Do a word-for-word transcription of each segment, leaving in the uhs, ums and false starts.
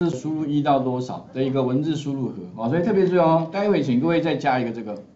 输入一到多少的一个文字输入盒啊，所以特别注意哦，待会请各位再加一个这个。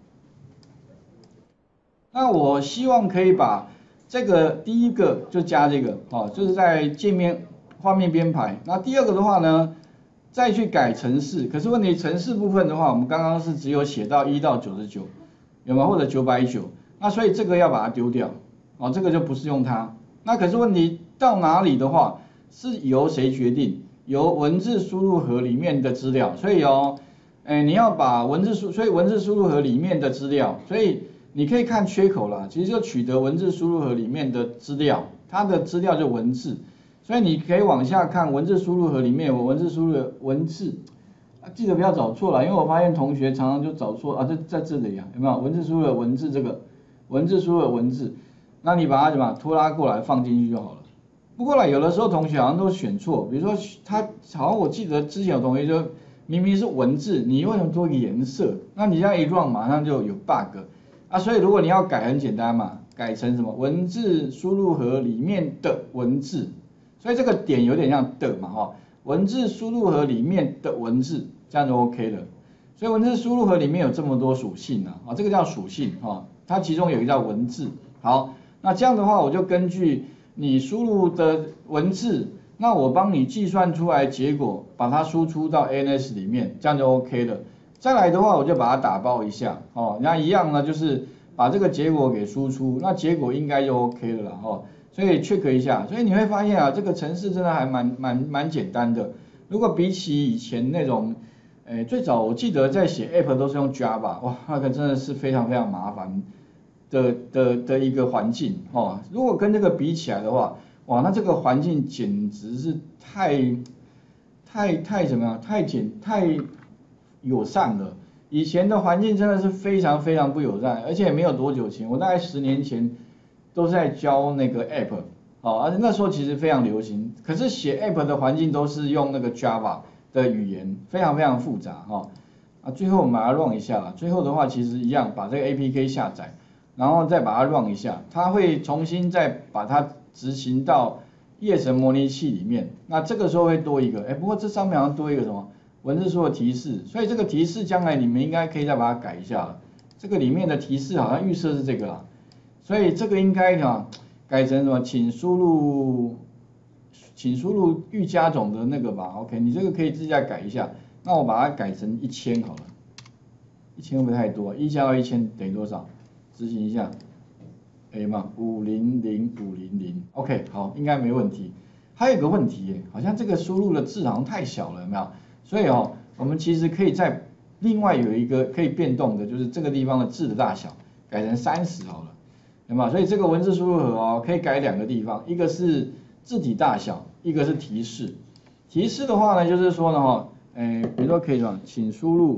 那我希望可以把这个第一个就加这个哦，就是在界面画面编排。那第二个的话呢，再去改程式。可是问题程式部分的话，我们刚刚是只有写到一到九十九，有没有？或者九百九？那所以这个要把它丢掉哦，这个就不是用它。那可是问题到哪里的话，是由谁决定？由文字输入盒里面的资料。所以哦，哎，你要把文字输，所以文字输入盒里面的资料，所以你可以看缺口啦，其实就取得文字输入盒里面的资料，它的资料就文字，所以你可以往下看文字输入盒里面有文字输入的文字，啊，记得不要找错了，因为我发现同学常常就找错啊，在在这里啊，有没有文字输入的文字这个文字输入的文字，那你把它怎么拖拉过来放进去就好了。不过呢，有的时候同学好像都选错，比如说他好像我记得之前有同学就明明是文字，你为什么多一个颜色？那你这样一 run 马上就有 bug。啊，所以如果你要改很简单嘛，改成什么文字输入盒里面的文字，所以这个点有点像的嘛哈，文字输入盒里面的文字，这样就 OK 了。所以文字输入盒里面有这么多属性啊，啊这个叫属性哈，它其中有一个叫文字。好，那这样的话我就根据你输入的文字，那我帮你计算出来结果，把它输出到 A N S 里面，这样就 OK 了。再来的话，我就把它打包一下，哦，那一样呢，就是把这个结果给输出，那结果应该就 OK 了啦，哦，所以 check 一下，所以你会发现啊，这个程式真的还蛮蛮蛮简单的。如果比起以前那种，诶，最早我记得在写 App 都是用 Java， 哇，那个真的是非常非常麻烦的的的一个环境，哦，如果跟这个比起来的话，哇，那这个环境简直是太太太怎么样，太简太友善了。以前的环境真的是非常非常不友善，而且也没有多久前，我大概十年前都是在教那个 App， 哦，而且那时候其实非常流行。可是写 App 的环境都是用那个 Java 的语言，非常非常复杂哈。啊，最后我们把它 run 一下啦。最后的话其实一样，把这个 A P K 下载，然后再把它 run 一下，它会重新再把它执行到夜神模拟器里面。那这个时候会多一个，哎，不过这上面好像多一个什么？文字书的提示，所以这个提示将来你们应该可以再把它改一下了。这个里面的提示好像预设是这个啦，所以这个应该啊改成什么？请输入，请输入预加总的那个吧。OK， 你这个可以自己再改一下。那我把它改成一千好了，一千会不会太多？一加到一千等于多少？执行一下，哎嘛，五零零五零零 ，OK， 好，应该没问题。还有一个问题耶，好像这个输入的字好像太小了，有没有？所以哦，我们其实可以在另外有一个可以变动的，就是这个地方的字的大小改成三十好了，有没有？所以这个文字输入盒哦，可以改两个地方，一个是字体大小，一个是提示。提示的话呢，就是说呢哈，哎，比如说可以什么，请输入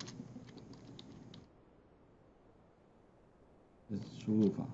输入法。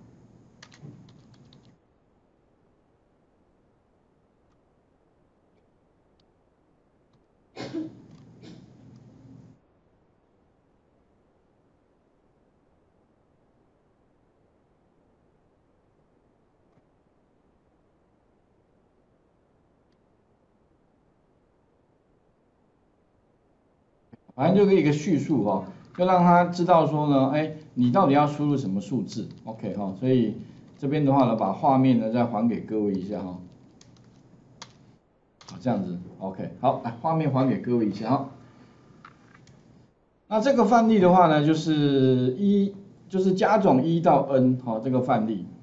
反正就是一个叙述哈，就让他知道说呢，哎，你到底要输入什么数字 ，OK 哈，所以这边的话呢，把画面呢再还给各位一下哈，好这样子 ，OK， 好，来画面还给各位一下哈。那这个范例的话呢，就是一就是加总一到 n 好这个范例，